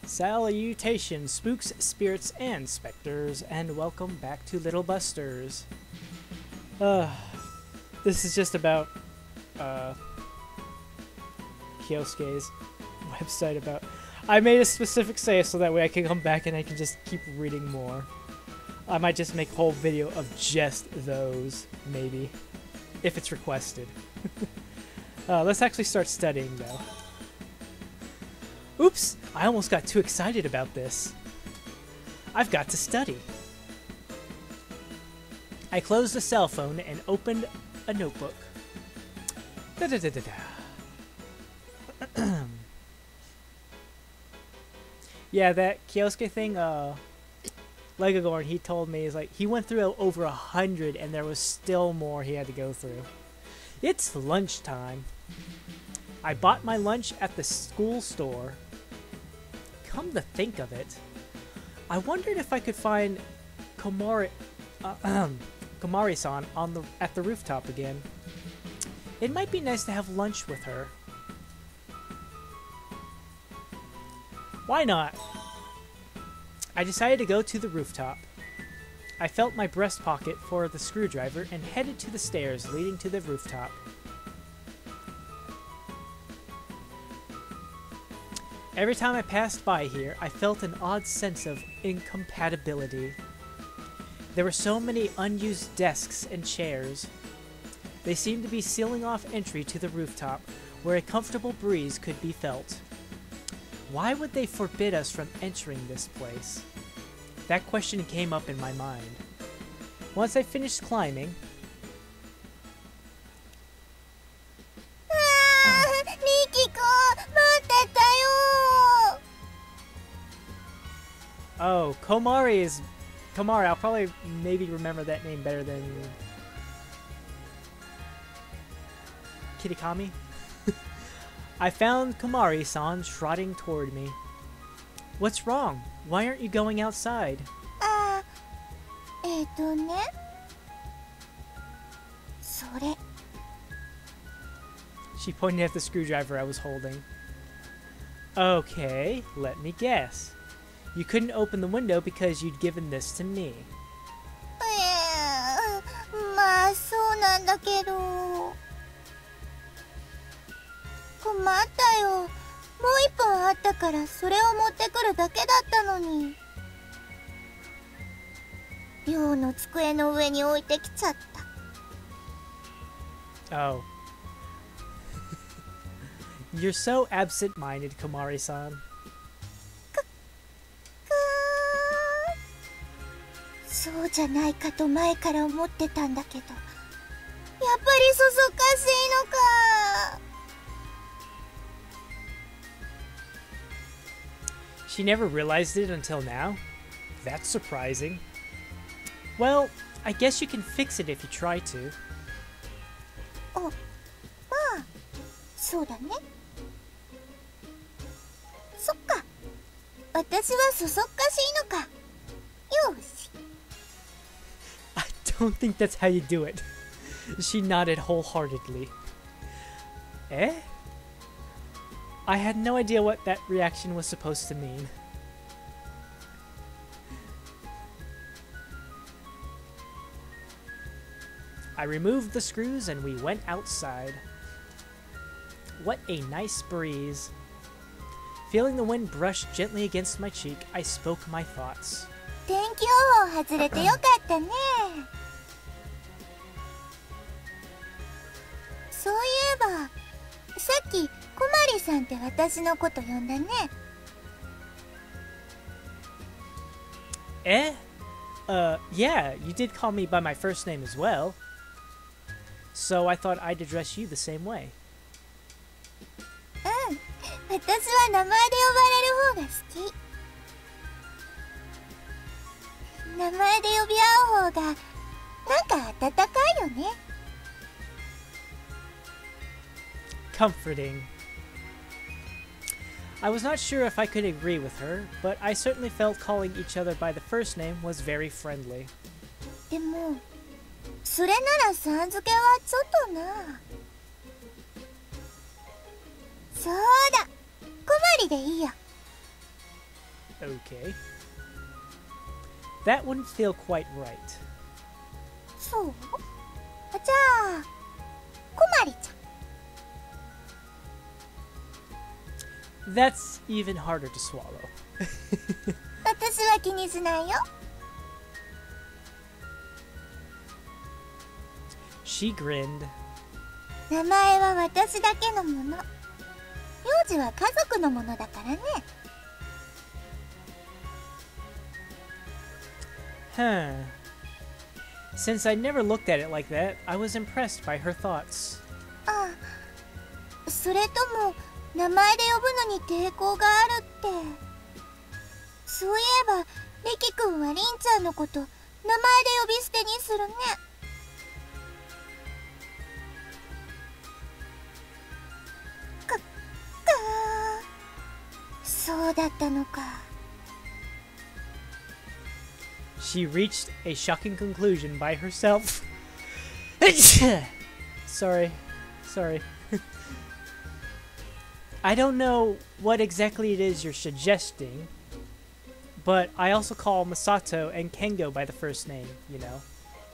Salutations, spooks, spirits, and specters, and welcome back to Little Busters. This is just about Kyosuke's website about... I made a specific save so that way I can come back and I can just keep reading more. I might just make a whole video of just those, maybe, if it's requested. Let's actually start studying, though. Oops! I almost got too excited about this. I've got to study. I closed the cell phone and opened a notebook. Yeah, that Kyosuke thing, Legogorn, he told me, is like, he went through over 100 and there was still more he had to go through. It's lunchtime. I bought my lunch at the school store. Come to think of it, I wondered if I could find Komari-san at the rooftop again. It might be nice to have lunch with her. Why not? I decided to go to the rooftop. I felt my breast pocket for the screwdriver and headed to the stairs leading to the rooftop. Every time I passed by here, I felt an odd sense of incompatibility. There were so many unused desks and chairs. They seemed to be sealing off entry to the rooftop, where a comfortable breeze could be felt. Why would they forbid us from entering this place? That question came up in my mind. Once I finished climbing... Oh, Komari is... Komari, I'll probably maybe remember that name better than... Kitakami? I found Komari-san trotting toward me. What's wrong? Why aren't you going outside? She pointed at the screwdriver I was holding. Okay, let me guess. You couldn't open the window because you'd given this to me. Oh. You're so absent-minded, Komari-san. そうじゃないかと前から思ってたんだけど、やっぱりそそかしいのか。 She never realized it until now? That's surprising. Well, I guess you can fix it if you try to. あ、まあ、そうだね。そっか。私はそそっかしいのか。よし。 I don't think that's how you do it. She nodded wholeheartedly. Eh? I had no idea what that reaction was supposed to mean. I removed the screws and we went outside. What a nice breeze. Feeling the wind brush gently against my cheek, I spoke my thoughts. 天気予報外れてよかったね。そういえば、さっきコマリさんって私のこと呼んだね。 Eh? Yeah, you did call me by my first name as well. So I thought I'd address you the same way. うん、私は名前で呼ばれる方が好き。名前で呼び合う方がなんか温かいよね。 Comforting. I was not sure if I could agree with her, but I certainly felt calling each other by the first name was very friendly. でも、それならさん付けはちょっとな。そうだ、コマリでいいよ。 Okay. That wouldn't feel quite right. そう？じゃあ、こまりちゃん。 That's even harder to swallow. 私は気にしないよ。 She grinned. 名前は私だけのもの。名字は家族のものだからね。 Huh. Since I never looked at it like that, I was impressed by her thoughts. ああ、それとも名前で呼ぶのに抵抗があるって。そういえばリキ君はリンちゃんのこと名前で呼び捨てにするね。そうだったのか。 She reached a shocking conclusion by herself. Sorry. I don't know what exactly it is you're suggesting, but I also call Masato and Kengo by the first name, you know.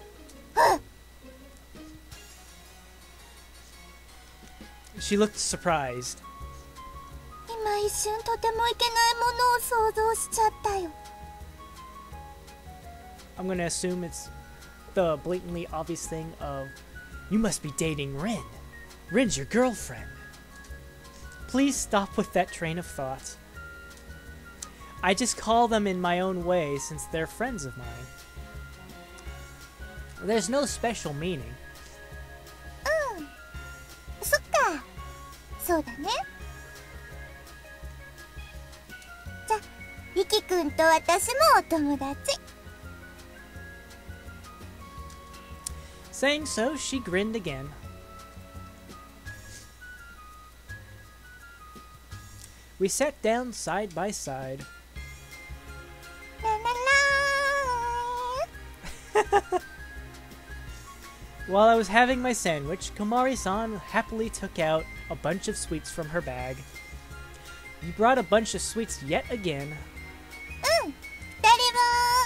She looked surprised. 今一瞬とてもいけないものを想像しちゃったよ。 I'm gonna assume it's the blatantly obvious thing of, you must be dating Rin. Rin's your girlfriend. Please stop with that train of thought. I just call them in my own way since they're friends of mine. There's no special meaning. うん、そっか。そうだね。じゃ、リキ君と私もお友達。 Saying so, she grinned again. We sat down side by side. ラララー。 While I was having my sandwich, Komari-san happily took out a bunch of sweets from her bag. You brought a bunch of sweets yet again. うん、誰も。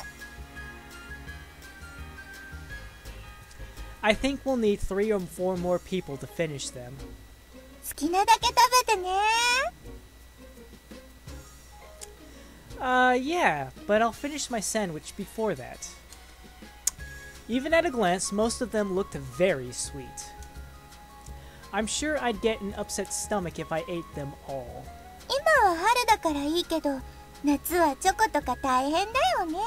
I think we'll need 3 or 4 more people to finish them. 好きなだけ食べてね。 Yeah, but I'll finish my sandwich before that. Even at a glance, most of them looked very sweet. I'm sure I'd get an upset stomach if I ate them all. 今は春だからいいけど、夏はチョコとか大変だよね。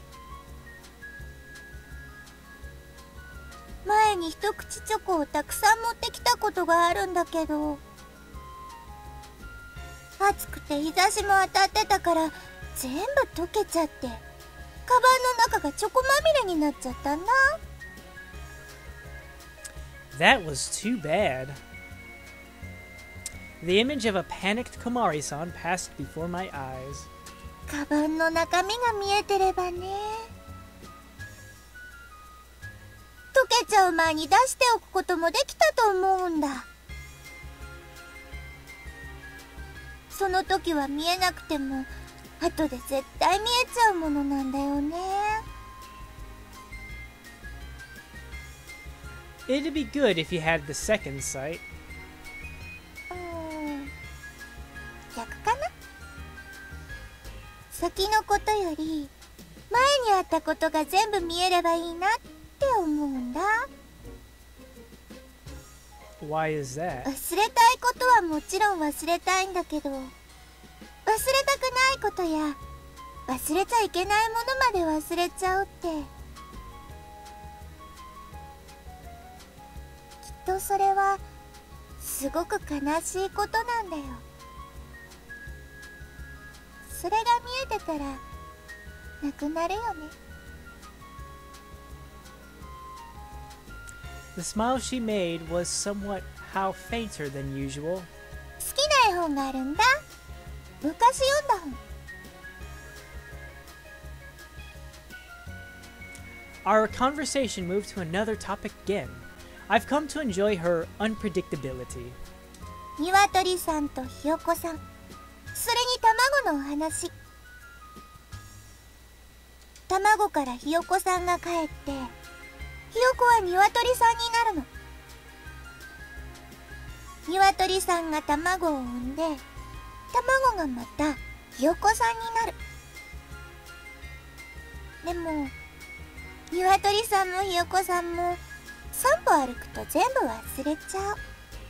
前に一口チョコをたくさん持ってきたことがあるんだけど、暑くて日差しも当たってたから全部溶けちゃって、カバンの中がチョコまみれになっちゃったんだ。 That was too bad. The image of a panicked Komari-san passed before my eyes. カバンの中身が見えてればね。溶けちゃう前に出しておくこともできたと思うんだ。その時は見えなくても後で絶対見えちゃうものなんだよね。 It'd be good if you had the second sight. 逆かな。先のことより前にあったことが全部見えればいいなって思うんだ。 Why is that? 忘れたいことはもちろん忘れたいんだけど、忘れたくないことや忘れちゃいけないものまで忘れちゃうって、きっとそれはすごく悲しいことなんだよ。それが見えてたらなくなるよね。 The smile she made was somewhat how fainter than usual. 好きな絵本があるんだ。昔読んだ本。 Our conversation moved to another topic again. I've come to enjoy her unpredictability. 鶏さんとひよこさん、それに卵のお話。 卵からひよこさんが帰って、ひよこは鶏さんになるの。鶏さんが卵を産んで、卵がまたひよこさんになる。でも鶏さんもひよこさんも3歩歩くと全部忘れちゃう。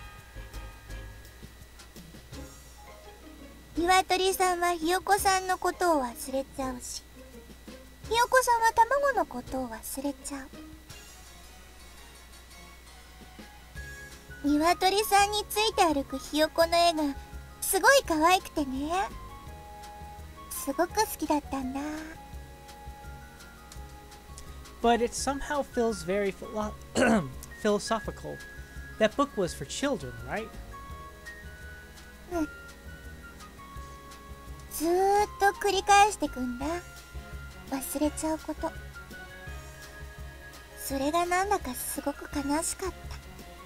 鶏さんはひよこさんのことを忘れちゃうし、ひよこさんは卵のことを忘れちゃう。鶏さんについて歩くひよこの絵がすごい可愛くてね、すごく好きだったんだ。 But it somehow feels very philosophical. That book was for children, right? うん。ずーっと繰り返してくんだ。忘れちゃうこと。それがなんだかすごく悲しかった。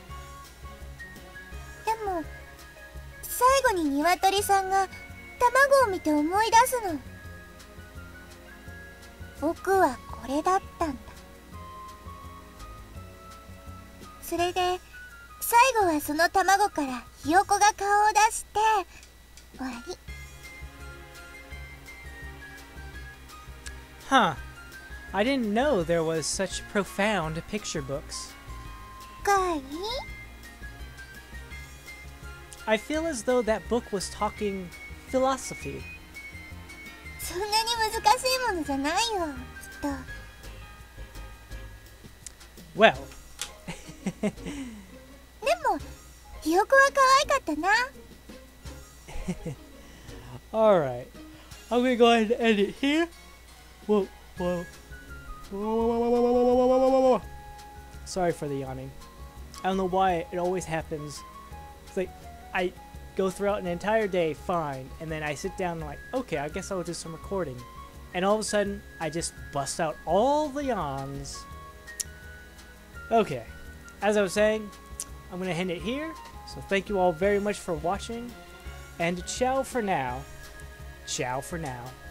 でも最後に鶏さんが卵を見て思い出すの。僕はこれだったんだ。それで最後はその卵からひよこが顔を出して終わり。 Huh. I didn't know there was such profound picture books. かい？ I feel as though that book was talking philosophy. そんなに難しいものじゃないよ、きっと。 Well. でもひよこは可愛かったな。 Alright. I'm gonna go ahead and end it here. Whoa, whoa. Whoa. Sorry for the yawning. I don't know why it always happens. It's like I go throughout an entire day fine, and then I sit down and I'm like, okay, I guess I'll do some recording. And all of a sudden, I just bust out all the yawns. Okay. As I was saying, I'm going to end it here. So thank you all very much for watching. And ciao for now. Ciao for now.